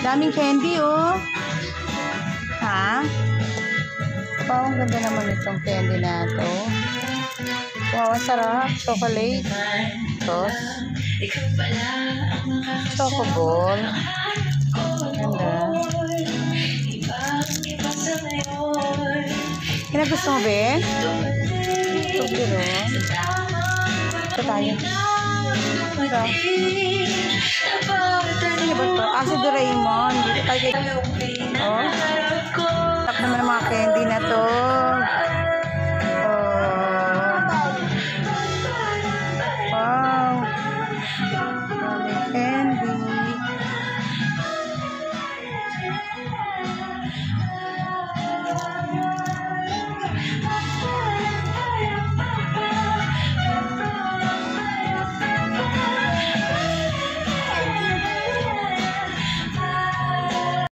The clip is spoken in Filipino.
Daming candy, oh. Ha? Wow, ang ganda naman itong candy na to. Wow, ang sarap. Chocolate. Tos. Chocoball. Ganda. Kina gusto mo, be? Ito, biro. Ito tayo. Ito. Ano ba ito? Ah, si Doraemon. Dito tayo. Oh. Tap naman ang mga candy na to.